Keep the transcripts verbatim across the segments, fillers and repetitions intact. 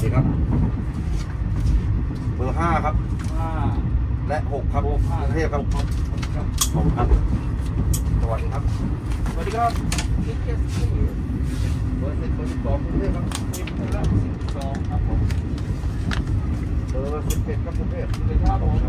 ดีครับเบอร์ห้าครับห้าและหกครับกรุงเทพครับขอบคุณครับสวัสดีครับสวัสดีครับเอสเอสซีเบอร์สิบเบอร์สิบสองกรุงเทพครับสิบและสิบสองครับผมเบอร์สิบเอ็ดครับกรุงเทพสวัสดีครับผม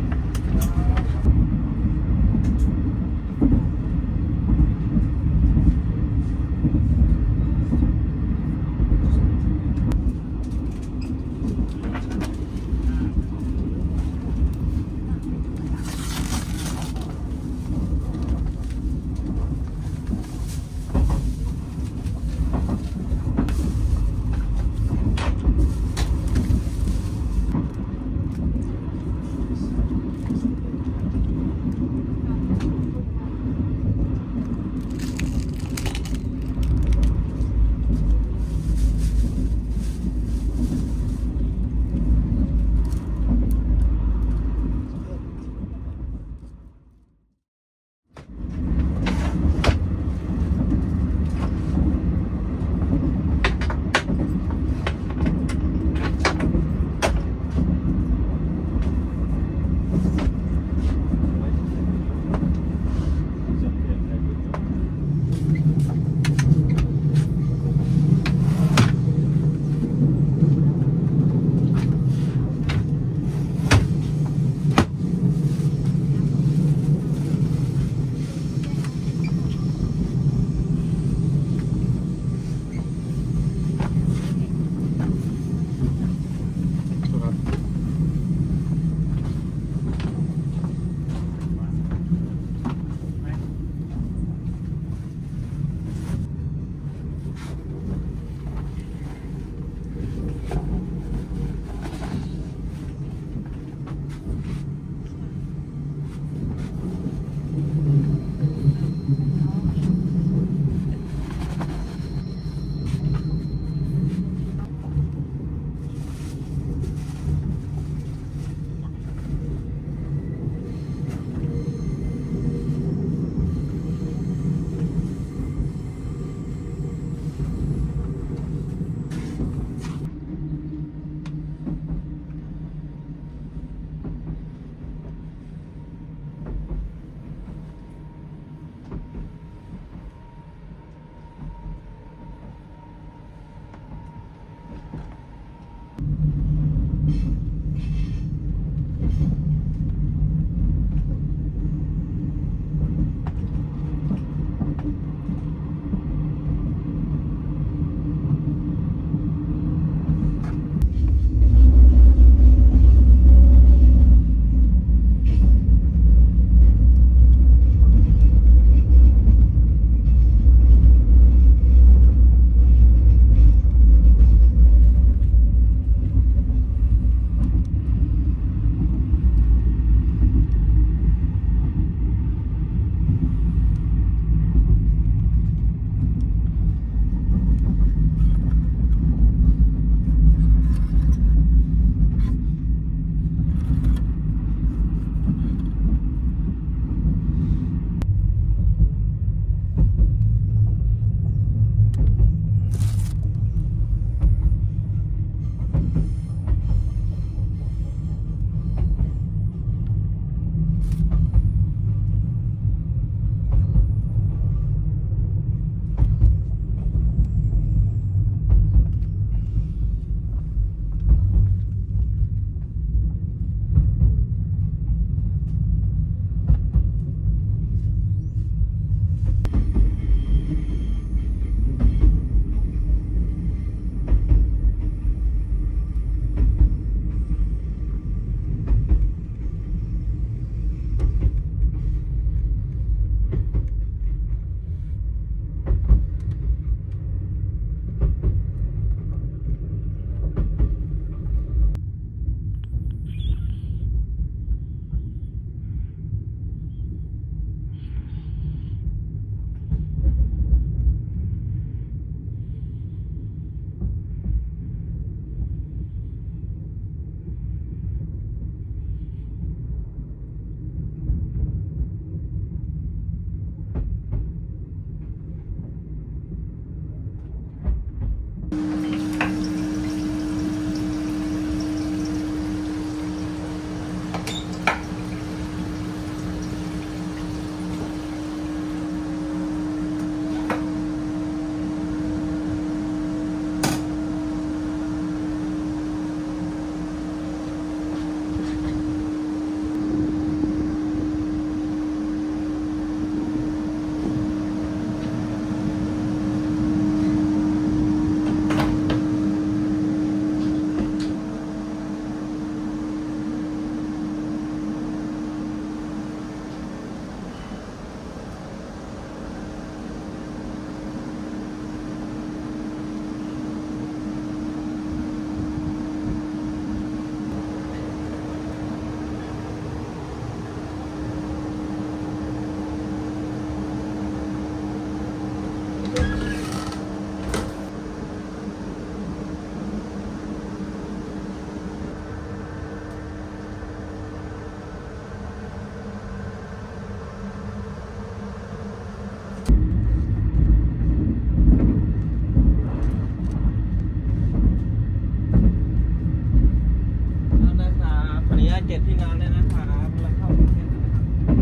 ตที่งานเนี่ยนะครับแล้วเข้าประเทศนะครับ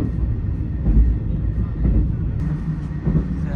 ใช่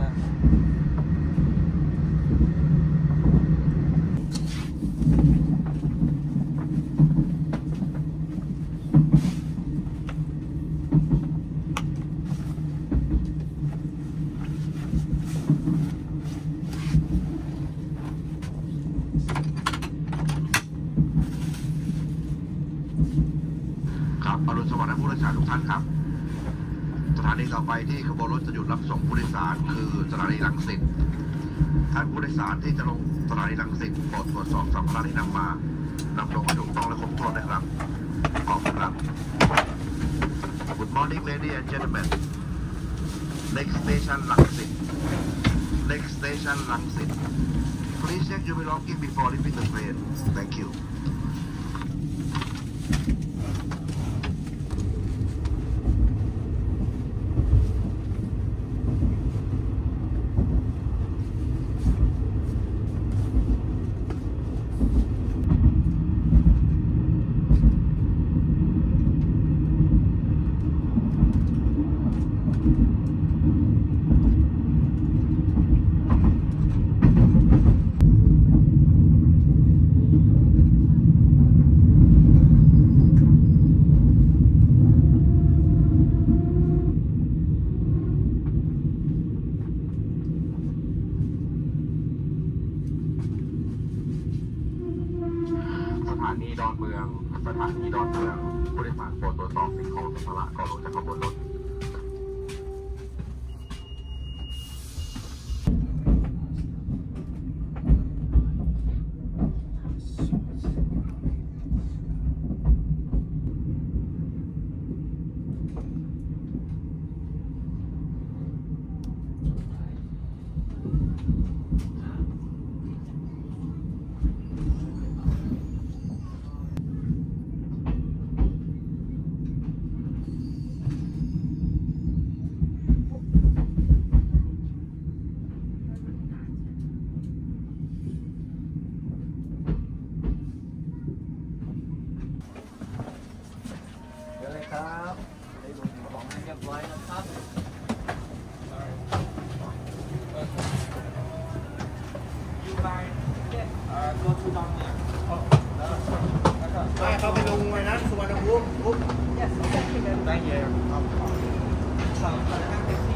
ครับอรุณสวัสดิ์ผู้โดยสารทุกท่านครับสถานีต่อไปที่ขบวนรถจะหยุดรับส่งผู้โดยสารคือสถานีรังสิตท่านผู้โดยสารที่จะลงสถานีรังสิตโปรดตรวจสอบสัมภาระที่นำมานำลงให้ถูกต้องและครบถ้วนนะครับขอบคุณครับ Good morning ladies and gentlemen next station รังสิต next station รังสิต please check your belongings before leaving the train thank youสถานีดอนเมืองสถานีดอนเมืองผู้โดยสารโปรดตรวจสอบสิ่งของสัมภาระก่อนลงจากขบวนรถเดี๋ยวเลยครับได้ดูของให้เรียบร้อยนะครับยูไลน์เจ็ดเอ่อ go to down เนี่ยแล้วแล้วก็ไม่เขาไปลงไว้นั้นสุวรรณภูมิปุ๊บ yes exactly thank you ครับขอบคุณครับ